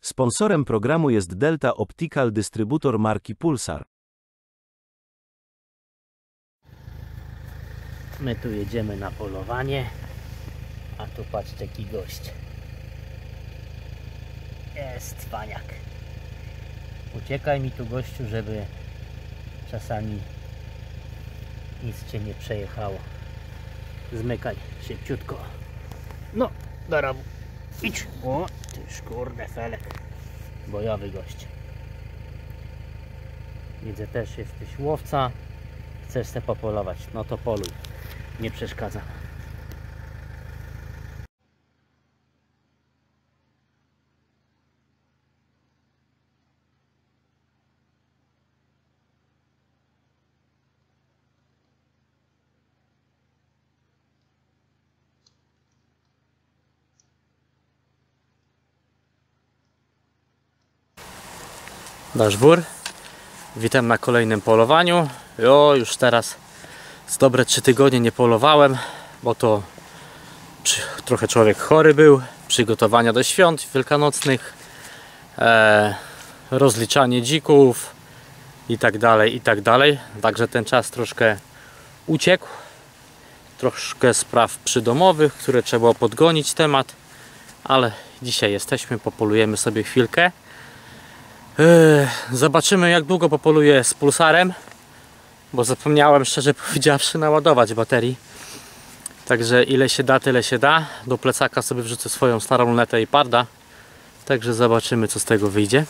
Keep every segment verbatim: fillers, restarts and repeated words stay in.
Sponsorem programu jest Delta Optical, dystrybutor marki Pulsar. My tu jedziemy na polowanie, a tu patrzcie, jaki gość. Jest cwaniak. Uciekaj mi tu, gościu, żeby czasami nic cię nie przejechało. Zmykaj szybciutko. No, do robu. Idź. O, tyż kurde felek. Bojowy gość. Widzę, też jesteś łowca. Chcesz se popolować. No to poluj. Nie przeszkadza. Daszbur. Witam na kolejnym polowaniu. O, już teraz z dobre trzy tygodnie nie polowałem, bo to przy, trochę człowiek chory był. Przygotowania do świąt wielkanocnych, e, rozliczanie dzików i tak dalej, i tak dalej. Także ten czas troszkę uciekł. Troszkę spraw przydomowych, które trzeba podgonić temat, ale dzisiaj jesteśmy, popolujemy sobie chwilkę. Zobaczymy, jak długo popoluję z pulsarem, bo zapomniałem, szczerze powiedziawszy, naładować baterii. Także ile się da, tyle się da. Do plecaka sobie wrzucę swoją starą lunetę i parda. Także zobaczymy, co z tego wyjdzie.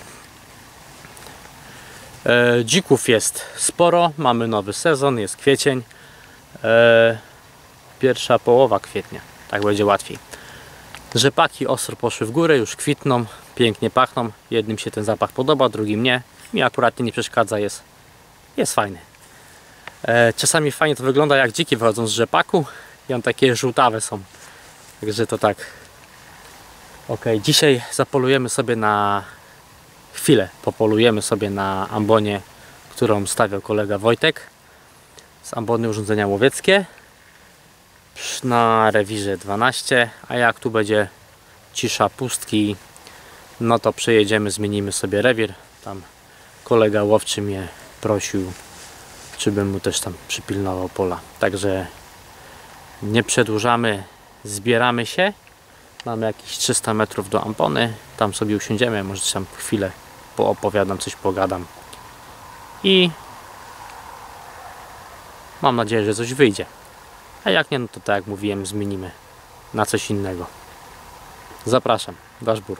e, Dzików jest sporo. Mamy nowy sezon, jest kwiecień. e, Pierwsza połowa kwietnia. Tak będzie łatwiej. Rzepaki ostro poszły w górę, już kwitną, pięknie pachną. Jednym się ten zapach podoba, drugim nie. Mi akurat nie przeszkadza, jest, jest fajny. E, czasami fajnie to wygląda, jak dziki wychodzą z rzepaku i on takie żółtawe są. Także to tak. Ok, dzisiaj zapolujemy sobie na chwilę. Popolujemy sobie na ambonie, którą stawiał kolega Wojtek z ambony Urządzenia Łowieckie na rewirze dwanaście, a jak tu będzie cisza, pustki, no to przejedziemy, zmienimy sobie rewir. Tam kolega łowczy mnie prosił, czy bym mu też tam przypilnował pola. Także nie przedłużamy, zbieramy się. Mamy jakieś trzysta metrów do ambony, tam sobie usiądziemy, może tam chwilę poopowiadam, coś pogadam i mam nadzieję, że coś wyjdzie. A jak nie, no to tak jak mówiłem, zmienimy na coś innego. Zapraszam, Daszbur.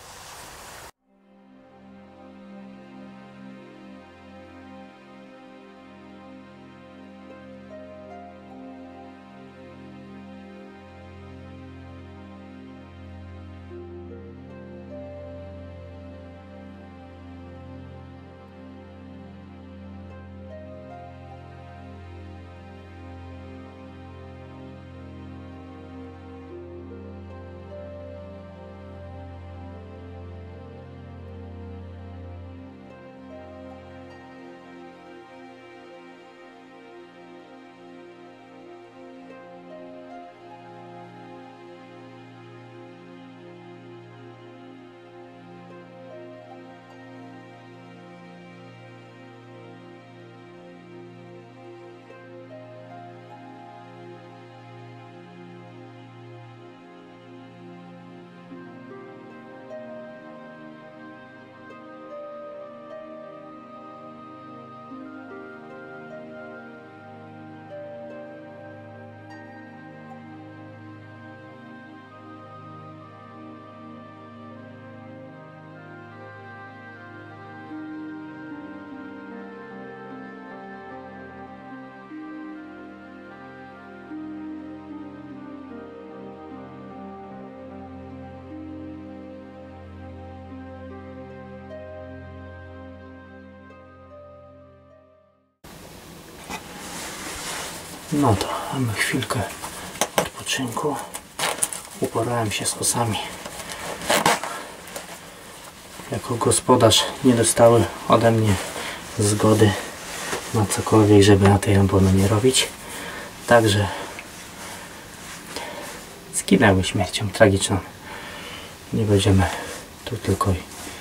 No to mamy chwilkę odpoczynku. Uporałem się z osami. Jako gospodarz nie dostały ode mnie zgody na cokolwiek, żeby na tej ambony nie robić. Także zginęły śmiercią tragiczną. Nie będziemy tu tylko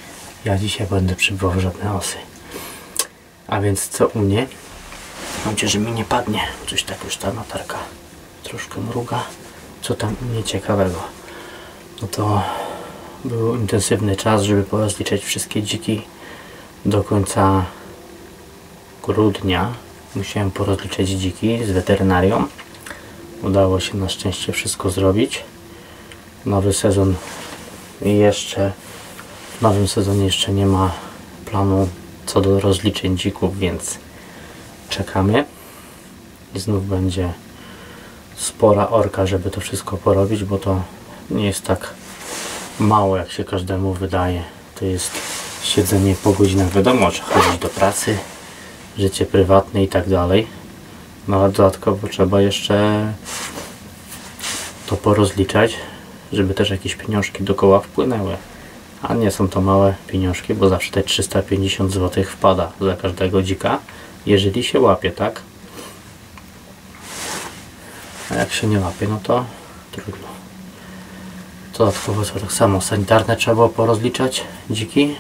Ja dzisiaj będę przybywał żadne osy. A więc co u mnie? Mam nadzieję, że mi nie padnie. Coś tak już ta latarka troszkę mruga. Co tam u mnie ciekawego? No to był intensywny czas, żeby porozliczać wszystkie dziki do końca grudnia. Musiałem porozliczać dziki z weterynarią. Udało się na szczęście wszystko zrobić. Nowy sezon jeszcze w nowym sezonie jeszcze nie ma planu co do rozliczeń dzików, więc czekamy. I znów będzie spora orka, żeby to wszystko porobić, bo to nie jest tak mało, jak się każdemu wydaje. To jest siedzenie po godzinach, wiadomo, trzeba chodzić do pracy, życie prywatne i tak dalej. No a dodatkowo trzeba jeszcze to porozliczać, żeby też jakieś pieniążki do koła wpłynęły. A nie są to małe pieniążki, bo zawsze te trzysta pięćdziesiąt złotych wpada za każdego dzika, jeżeli się łapie, tak? A jak się nie łapie, no to trudno. Dodatkowo to tak samo sanitarne trzeba było porozliczać dziki.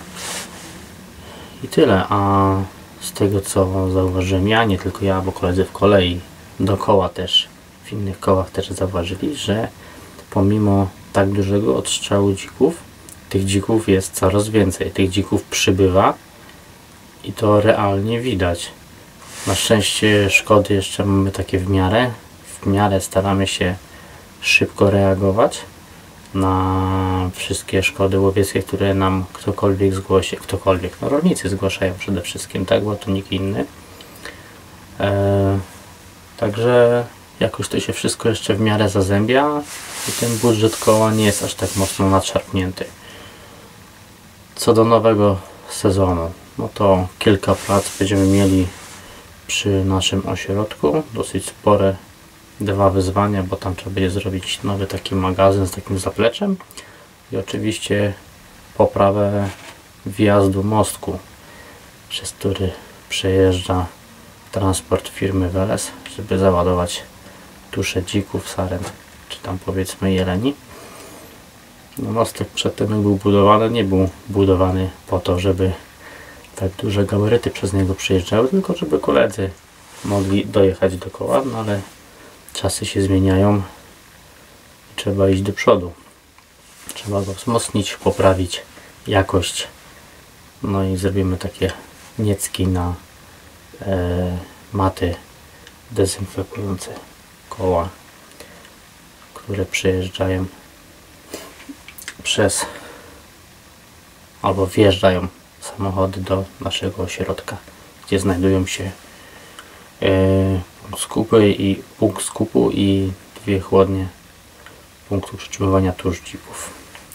I tyle. A z tego co zauważyłem ja, nie tylko ja, bo koledzy w kolei dookoła też, w innych kołach też zauważyli, że pomimo tak dużego odstrzału dzików, tych dzików jest coraz więcej. Tych dzików przybywa i to realnie widać. Na szczęście szkody jeszcze mamy takie w miarę. W miarę staramy się szybko reagować na wszystkie szkody łowieckie, które nam ktokolwiek zgłosi. Ktokolwiek, no rolnicy zgłaszają przede wszystkim, tak, bo to nikt inny. Eee, także jakoś to się wszystko jeszcze w miarę zazębia i ten budżet koła nie jest aż tak mocno nadszarpnięty. Co do nowego sezonu, no to kilka prac będziemy mieli przy naszym ośrodku, dosyć spore dwa wyzwania, bo tam trzeba będzie zrobić nowy taki magazyn z takim zapleczem i oczywiście poprawę wjazdu mostku, przez który przejeżdża transport firmy Weles, żeby załadować tusze dzików, saren, czy tam powiedzmy jeleni. No, mostek przedtem jak był budowany, nie był budowany po to, żeby tak duże gabaryty przez niego przejeżdżały, tylko żeby koledzy mogli dojechać do koła, no ale czasy się zmieniają i trzeba iść do przodu. Trzeba go wzmocnić, poprawić jakość. No i zrobimy takie niecki na e, maty dezynfekujące koła, które przejeżdżają przez albo wjeżdżają samochody do naszego ośrodka, gdzie znajdują się e, punkt skupu i punkt skupu i dwie chłodnie punktu przetrzymywania tusz dzików.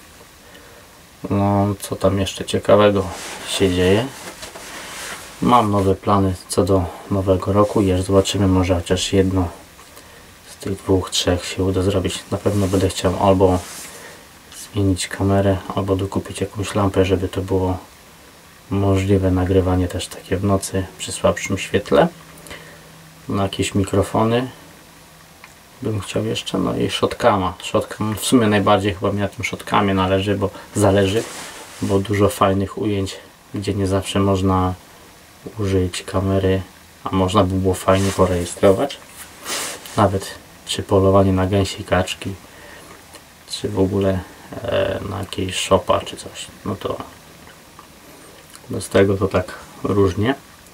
No, co tam jeszcze ciekawego się dzieje? Mam nowe plany co do nowego roku. Jeszcze zobaczymy, może chociaż jedno z tych dwóch, trzech się uda zrobić. Na pewno będę chciał albo zmienić kamerę, albo dokupić jakąś lampę, żeby to było możliwe nagrywanie też takie w nocy przy słabszym świetle. Na jakieś mikrofony bym chciał jeszcze, no i shotcama. Shotcam w sumie najbardziej chyba mi na tym shotcamie należy, bo zależy, bo dużo fajnych ujęć, gdzie nie zawsze można użyć kamery, a można by było fajnie porejestrować. Nawet czy polowanie na gęsi, kaczki, czy w ogóle e, na jakieś szopa, czy coś. No to bez tego to tak różnie.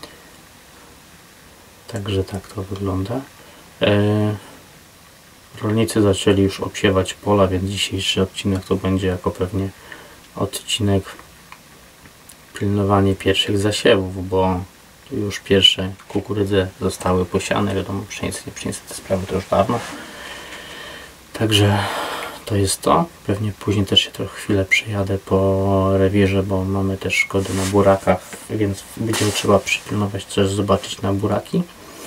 Także tak to wygląda. E, rolnicy zaczęli już obsiewać pola, więc dzisiejszy odcinek to będzie jako pewnie odcinek pilnowanie pierwszych zasiewów, bo już pierwsze kukurydze zostały posiane. Wiadomo, pszenicy, nie pszenicy, te sprawy to już dawno. Także to jest to. Pewnie później też się trochę chwilę przejadę po rewirze, bo mamy też szkody na burakach, więc będzie trzeba przypilnować, też zobaczyć na buraki.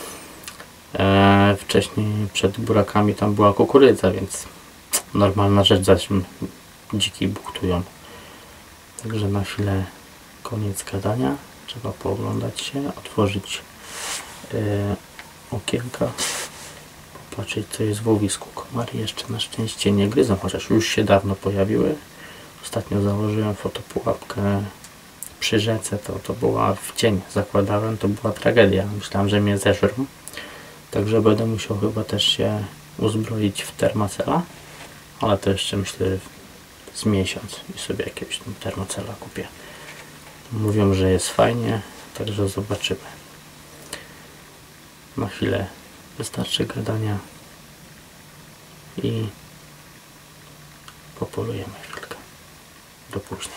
Eee, wcześniej przed burakami tam była kukurydza, więc normalna rzecz, zanim dziki buktują. Także na chwilę koniec gadania. Trzeba pooglądać się, otworzyć e, okienka, popatrzeć co jest w łowisku. Komary jeszcze na szczęście nie gryzą, chociaż już się dawno pojawiły. Ostatnio założyłem fotopułapkę przy rzece, to, to była w cień, zakładałem, to była tragedia. Myślałem, że mnie zeżrą. Także będę musiał chyba też się uzbroić w termacela, ale to jeszcze myślę z miesiąc i sobie jakiegoś tam termocela kupię. Mówią, że jest fajnie, także zobaczymy. Na chwilę wystarczy gadania i popolujemy chwilkę. Do później.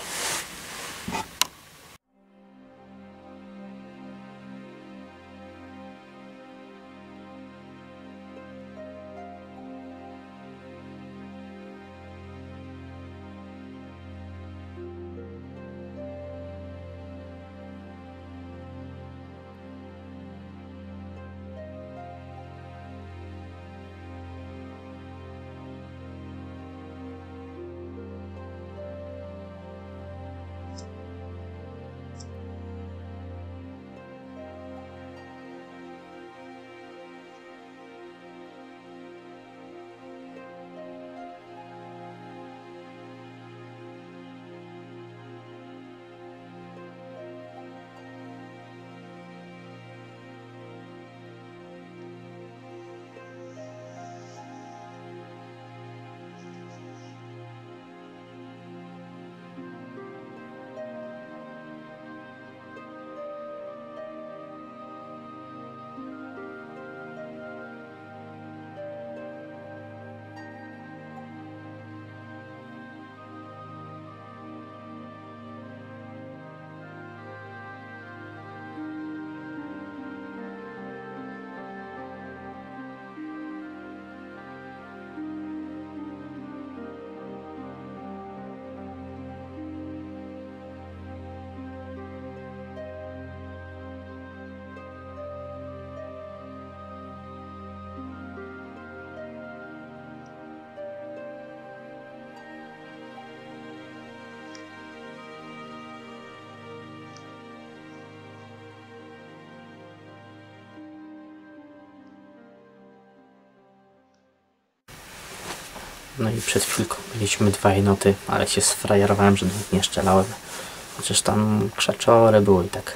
No i przed chwilką mieliśmy dwa jenoty, ale się sfrajerowałem, że do nich nie szczelałem. Chociaż tam krzaczory były i tak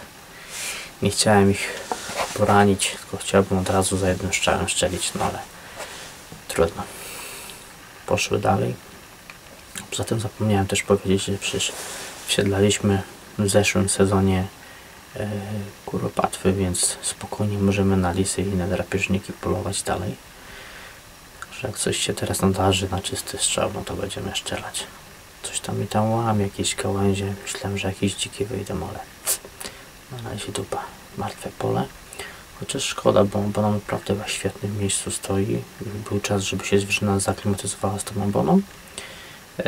nie chciałem ich poranić, tylko chciałbym od razu za jednym strzałem szczelić, no ale trudno. Poszły dalej. Poza tym zapomniałem też powiedzieć, że przecież wsiedlaliśmy w zeszłym sezonie e, kuropatwy, więc spokojnie możemy na lisy i na drapieżniki polować dalej. Że jak coś się teraz nadarzy na czysty strzał, no to będziemy strzelać. Coś tam mi tam łamie, jakieś gałęzie. Myślałem, że jakieś dzikie wyjdą, ale na razie dupa. Martwe pole. Chociaż szkoda, bo ambona naprawdę w świetnym miejscu stoi. Był czas, żeby się zwierzyna zaklimatyzowała z tą amboną. Yy,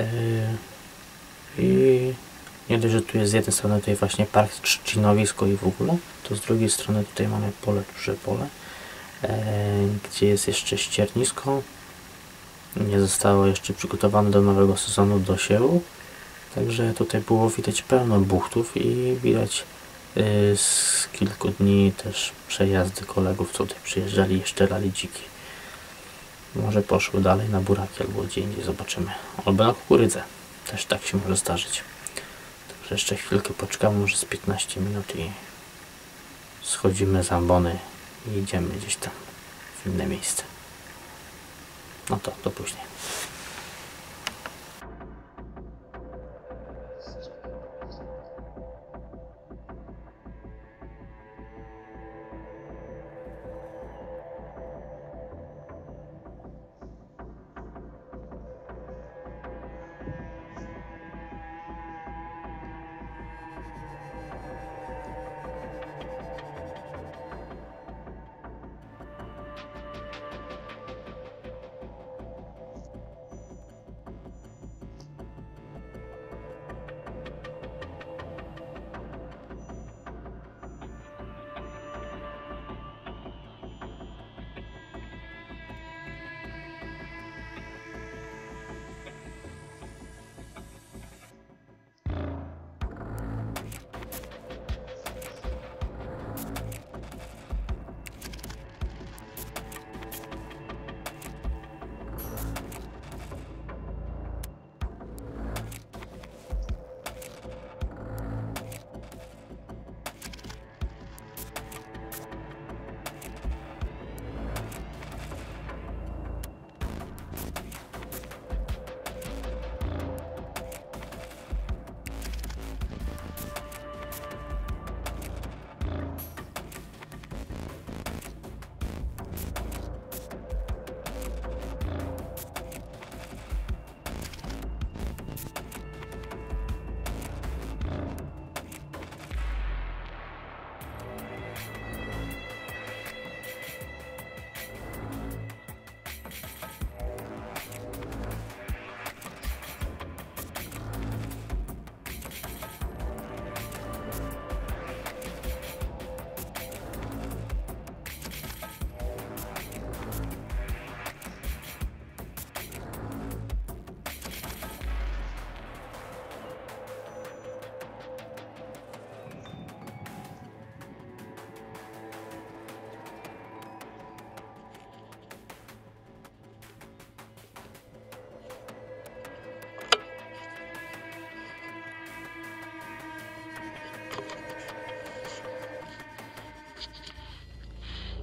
I nie dość, że tu jest z jednej strony tutaj właśnie park trzcinowisko i w ogóle, to z drugiej strony tutaj mamy pole, duże pole, yy, gdzie jest jeszcze ściernisko. Nie zostało jeszcze przygotowane do nowego sezonu do siewu. Także tutaj było widać pełno buchtów i widać yy, z kilku dni też przejazdy kolegów, co tutaj przyjeżdżali i szczelali dziki. Może poszły dalej na buraki albo gdzie indziej, zobaczymy. Albo na kukurydzę. Też tak się może zdarzyć. Także jeszcze chwilkę poczekamy, może z piętnaście minut i schodzimy z ambony i idziemy gdzieś tam w inne miejsce. No to do później.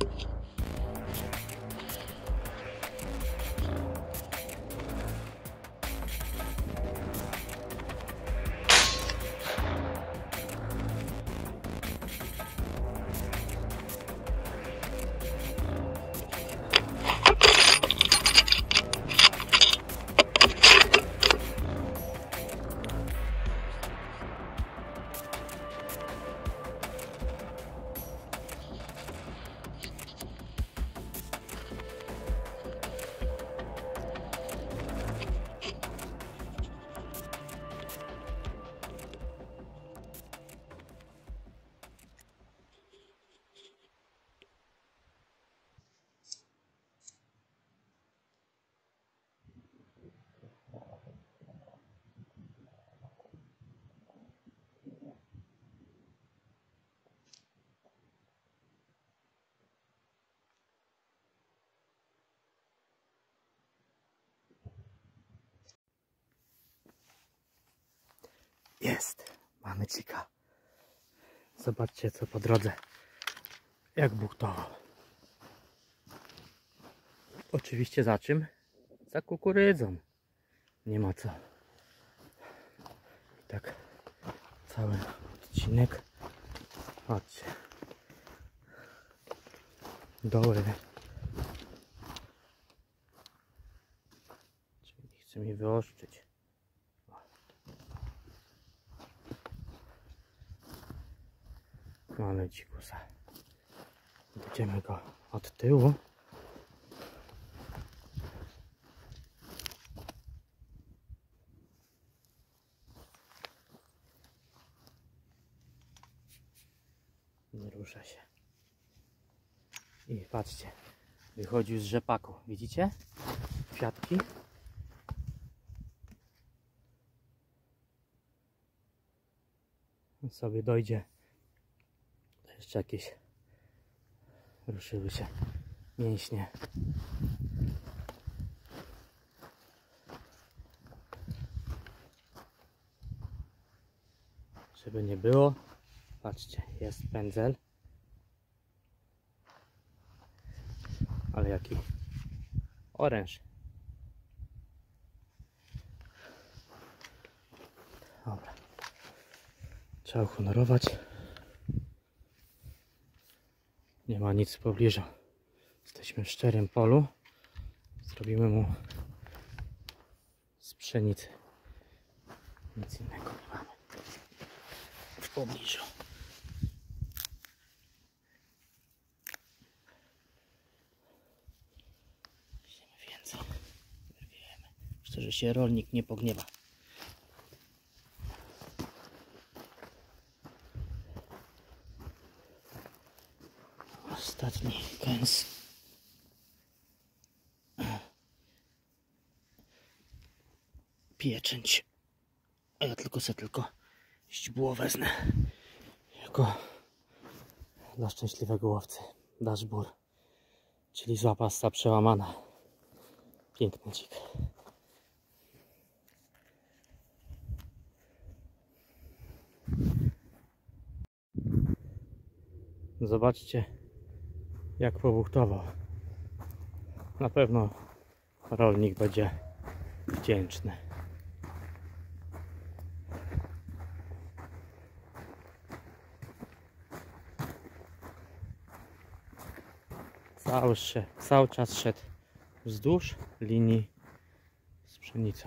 Jest, mamy cika. Zobaczcie co po drodze, jak buchtował. Oczywiście za czym? Za kukurydzą. Nie ma co. I tak cały odcinek. Patrzcie. Doły. Czyli chce mi wyostrzyć. Mamy dzikusa. Będziemy go od tyłu. Nie rusza się. I patrzcie, wychodził z rzepaku. Widzicie? Kwiatki. On sobie dojdzie. Jeszcze jakieś ruszyły się mięśnie. Żeby nie było, patrzcie, jest pędzel. Ale jaki oręż. Dobra. Trzeba uhonorować. Nie ma nic w pobliżu. Jesteśmy w szczerym polu. Zrobimy mu z pszenicy. Nic innego nie mamy w pobliżu. Wiemy więcej. Wiemy. Myślę, że się rolnik nie pogniewa. Ostatni kęs. Pieczęć. A ja tylko se tylko źdźbło wezmę. Jako dla szczęśliwego łowcy. Dashbur. Czyli zła pasta przełamana. Piękny dzik. Zobaczcie, jak pobuchtował. Na pewno rolnik będzie wdzięczny. Cały, cały czas szedł wzdłuż linii z pszenicą.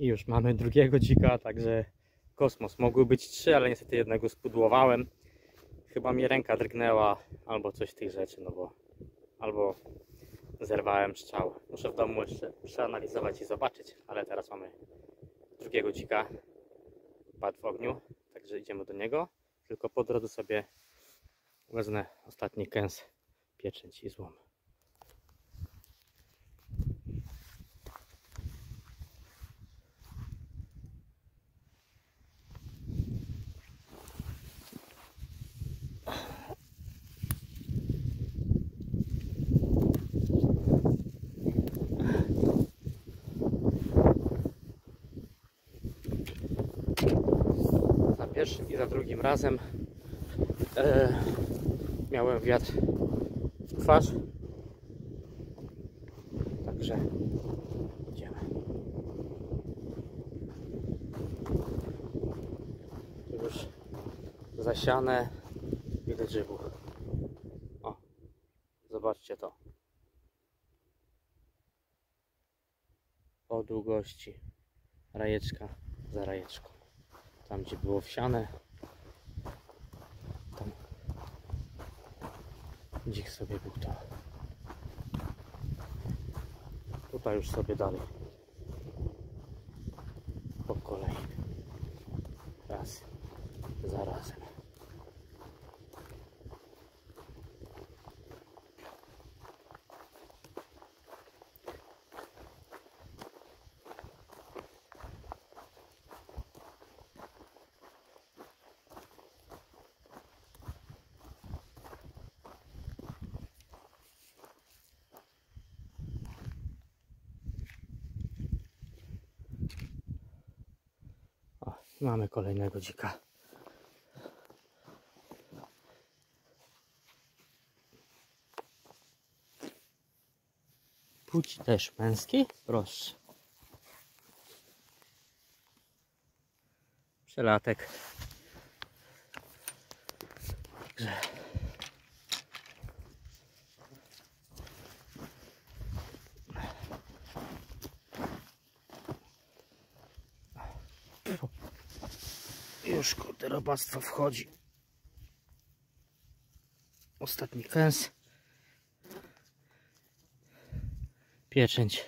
już mamy drugiego dzika, także kosmos. Mogły być trzy, ale niestety jednego spudłowałem. Chyba mi ręka drgnęła albo coś z tych rzeczy, no bo albo zerwałem strzał. Muszę w domu jeszcze przeanalizować i zobaczyć, ale teraz mamy drugiego dzika. Padł w ogniu, także idziemy do niego. Tylko po drodze sobie wezmę ostatni kęs, pieczęć i złom. Za pierwszym i za drugim razem e, miałem wiatr w twarz, także idziemy. Tu już zasiane, widać żywu. O, zobaczcie to. Po długości rajeczka za rajeczką. Tam gdzie było wsiane, tam dzik sobie był to. Tutaj już sobie dalej. Po kolei. Raz za razem. Mamy kolejnego dzika. Płci też męskiej, proszę. Przelatek. Także już kurde robactwo wchodzi. Ostatni kęs. Pieczęć.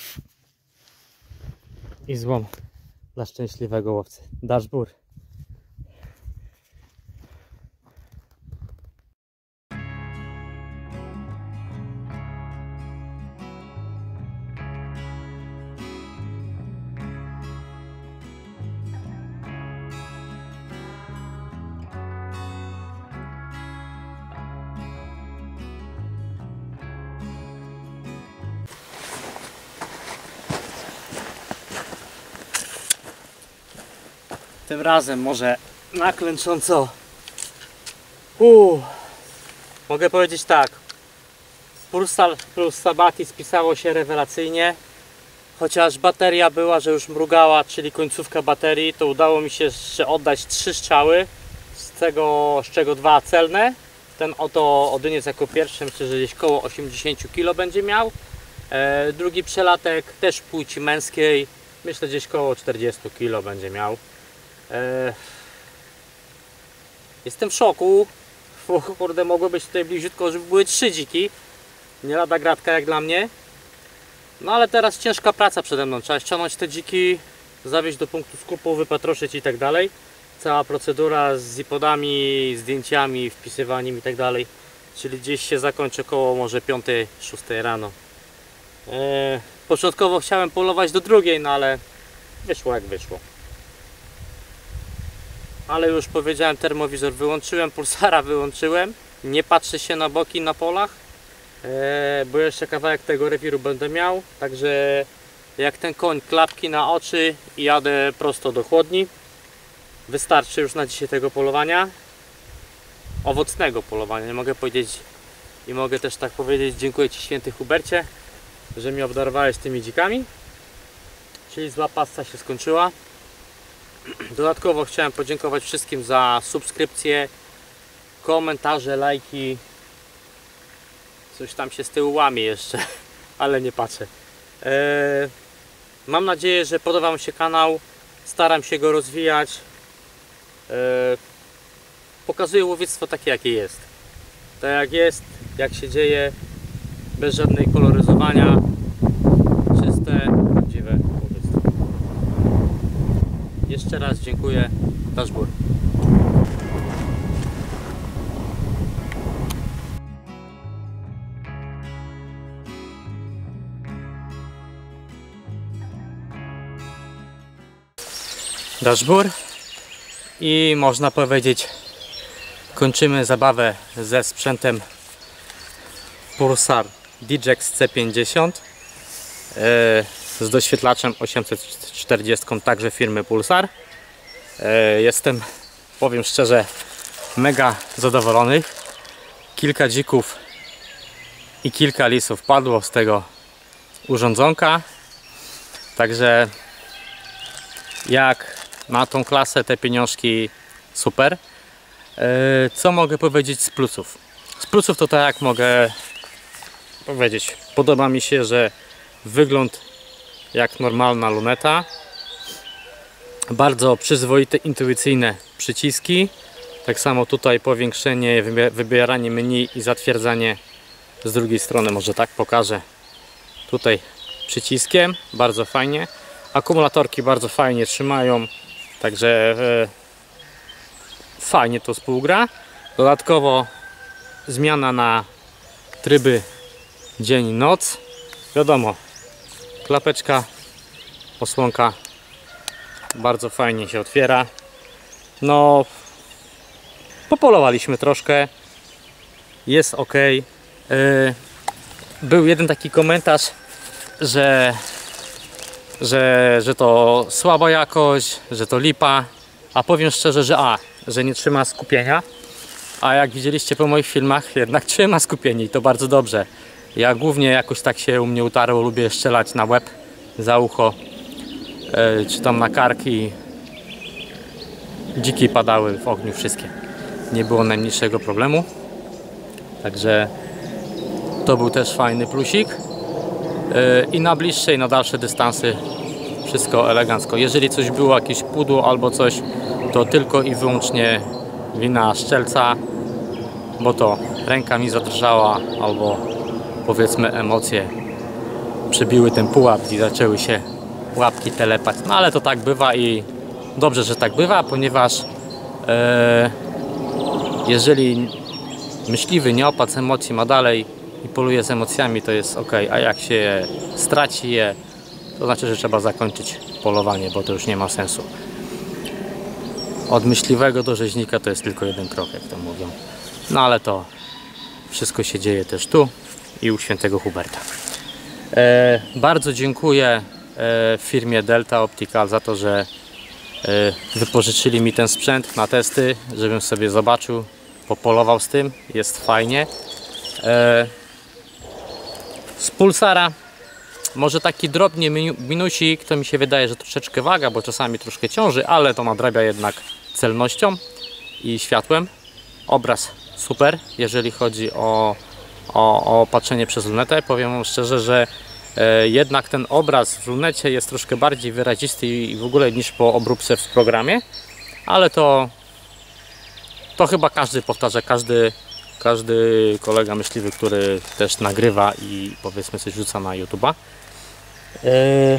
I złom dla szczęśliwego łowcy. Dashbur. Tym razem może naklęcząco. Uuu. Mogę powiedzieć tak. Pulsar plus Sabati spisało się rewelacyjnie. Chociaż bateria była, że już mrugała, czyli końcówka baterii, to udało mi się jeszcze oddać trzy strzały, z tego, z czego dwa celne. Ten oto odyniec jako pierwszy, myślę, że gdzieś koło osiemdziesiąt kilo będzie miał. E, drugi przelatek też płci męskiej, myślę gdzieś koło czterdzieści kilo będzie miał. E, jestem w szoku, bo kurde, mogło być tutaj bliziutko, żeby były trzy dziki. Nie lada gratka jak dla mnie. No ale teraz ciężka praca przede mną. Trzeba ściągnąć te dziki, zawieźć do punktu skupu, wypatroszyć i tak dalej. Cała procedura z zipodami, zdjęciami, wpisywaniem i tak dalej. Czyli gdzieś się zakończy koło może piątej, szóstej rano. Eee, początkowo chciałem polować do drugiej, no ale wyszło jak wyszło. Ale już powiedziałem, termowizor wyłączyłem, pulsara wyłączyłem. Nie patrzę się na boki na polach. Eee, bo jeszcze kawałek tego rewiru będę miał, także jak ten koń, klapki na oczy i jadę prosto do chłodni. Wystarczy już na dzisiaj tego polowania, owocnego polowania, nie mogę powiedzieć i mogę też tak powiedzieć, dziękuję Ci, święty Hubercie, że mnie obdarowałeś tymi dzikami, czyli zła pasta się skończyła. Dodatkowo chciałem podziękować wszystkim za subskrypcje, komentarze, lajki. Coś tam się z tyłu łamie jeszcze, ale nie patrzę. Eee, Mam nadzieję, że podoba Wam się kanał. Staram się go rozwijać. Yy, pokazuję łowiectwo takie, jakie jest. Tak jak jest, jak się dzieje, bez żadnej koloryzowania. Czyste, prawdziwe łowiectwo. Jeszcze raz dziękuję. Dashbur. Dashbur i można powiedzieć, kończymy zabawę ze sprzętem Pulsar D J X C pięćdziesiąt yy, z doświetlaczem osiemset czterdzieści, także firmy Pulsar. Yy, jestem, powiem szczerze, mega zadowolony. Kilka dzików i kilka lisów padło z tego urządzonka, także jak na tą klasę te pieniążki super. Co mogę powiedzieć z plusów? Z plusów to tak jak mogę powiedzieć, podoba mi się, że wygląd jak normalna luneta, bardzo przyzwoite, intuicyjne przyciski, tak samo tutaj powiększenie, wybieranie menu i zatwierdzanie z drugiej strony, może tak pokażę, tutaj przyciskiem, bardzo fajnie. Akumulatorki bardzo fajnie trzymają, także e, fajnie to współgra. Dodatkowo zmiana na tryby dzień i noc. Wiadomo, klapeczka, osłonka bardzo fajnie się otwiera. No, popolowaliśmy troszkę, jest ok. E, był jeden taki komentarz, że Że, że to słaba jakość, że to lipa, a powiem szczerze, że a, że nie trzyma skupienia, a jak widzieliście po moich filmach, jednak trzyma skupienie i to bardzo dobrze. Ja głównie jakoś tak się u mnie utarło, lubię strzelać na łeb, za ucho, yy, czy tam na karki. Dziki padały w ogniu wszystkie, nie było najmniejszego problemu, także to był też fajny plusik. I na bliższe i na dalsze dystansy wszystko elegancko. Jeżeli coś było, jakieś pudło albo coś, to tylko i wyłącznie wina szczelca, bo to ręka mi zadrżała albo powiedzmy emocje przebiły ten pułap i zaczęły się łapki telepać. No ale to tak bywa i dobrze, że tak bywa, ponieważ e, jeżeli myśliwy nie opadł z emocji, ma dalej i poluje z emocjami, to jest ok, a jak się straci je, to znaczy, że trzeba zakończyć polowanie, bo to już nie ma sensu. Od myśliwego do rzeźnika to jest tylko jeden krok, jak to mówią. No ale to wszystko się dzieje też tu i u świętego Huberta. E, bardzo dziękuję e, firmie Delta Optical za to, że e, wypożyczyli mi ten sprzęt na testy, żebym sobie zobaczył, popolował z tym, jest fajnie. E, z Pulsara może taki drobnie minusik, to mi się wydaje, że troszeczkę waga, bo czasami troszkę ciąży, ale to nadrabia jednak celnością i światłem. Obraz super, jeżeli chodzi o, o, o patrzenie przez lunetę. Powiem wam szczerze, że e, jednak ten obraz w lunecie jest troszkę bardziej wyrazisty i w ogóle niż po obróbce w programie, ale to to chyba każdy powtarza, każdy każdy kolega myśliwy, który też nagrywa i powiedzmy coś rzuca na YouTube'a. Eee...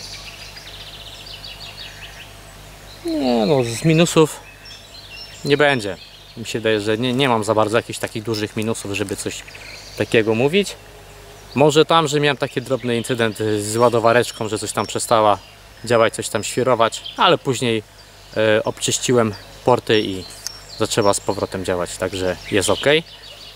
Nie no, z minusów nie będzie. Mi się wydaje, że nie, nie mam za bardzo jakichś takich dużych minusów, żeby coś takiego mówić. Może tam, że miałem taki drobny incydent z ładowareczką, że coś tam przestała działać, coś tam świrować, ale później e, obczyściłem porty i zaczęła z powrotem działać, także jest ok. E,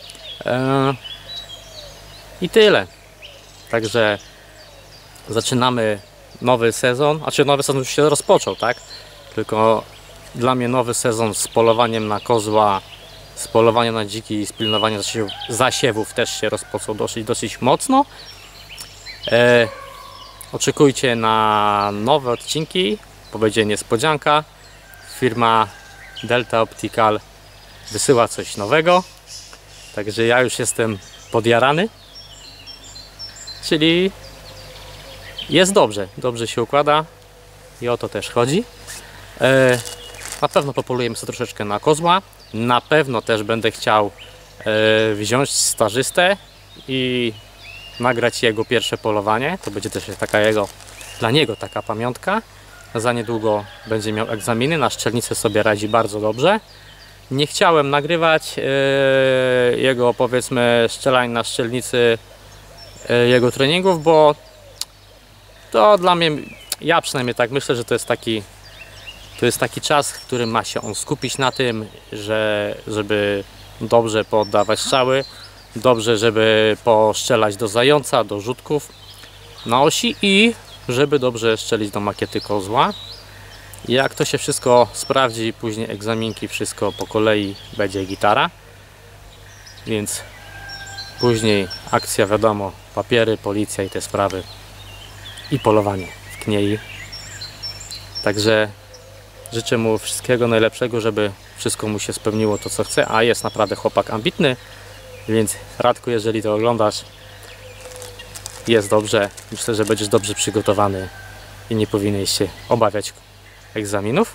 I tyle. Także zaczynamy nowy sezon, a czy nowy sezon już się rozpoczął, tak? Tylko dla mnie nowy sezon z polowaniem na kozła, z polowaniem na dziki i z pilnowaniem zasiewów, zasiewów też się rozpoczął dosyć, dosyć mocno. E, oczekujcie na nowe odcinki, bo będzie niespodzianka. Firma Delta Optical wysyła coś nowego, także ja już jestem podjarany, czyli jest dobrze, dobrze się układa i o to też chodzi. E, na pewno popolujemy sobie troszeczkę na kozła. Na pewno też będę chciał e, wziąć stażystę i nagrać jego pierwsze polowanie. To będzie też taka jego, dla niego taka pamiątka. Za niedługo będzie miał egzaminy, na szczelnicę sobie radzi bardzo dobrze. Nie chciałem nagrywać e, jego, powiedzmy, szczelań na szczelnicy, e, jego treningów, bo to dla mnie, ja przynajmniej tak myślę, że to jest taki to jest taki czas, w którym ma się on skupić na tym, że, żeby dobrze poddawać strzały, dobrze, żeby poszczelać do zająca, do rzutków na osi i żeby dobrze szczelić do makiety kozła. Jak to się wszystko sprawdzi, później egzaminki, wszystko po kolei, będzie gitara. Więc później akcja, wiadomo, papiery, policja i te sprawy i polowanie w Kniei. Także życzę mu wszystkiego najlepszego, żeby wszystko mu się spełniło to, co chce, a jest naprawdę chłopak ambitny, więc Radku, jeżeli to oglądasz, jest dobrze. Myślę, że będziesz dobrze przygotowany i nie powinieneś się obawiać egzaminów.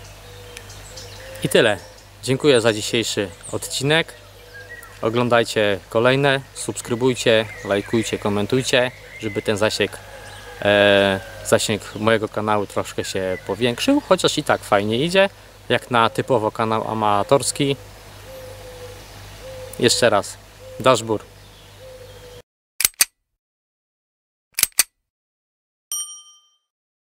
I tyle. Dziękuję za dzisiejszy odcinek. Oglądajcie kolejne, subskrybujcie, lajkujcie, komentujcie, żeby ten zasięg, e, zasięg mojego kanału troszkę się powiększył, chociaż i tak fajnie idzie, jak na typowo kanał amatorski. Jeszcze raz, Dashbur.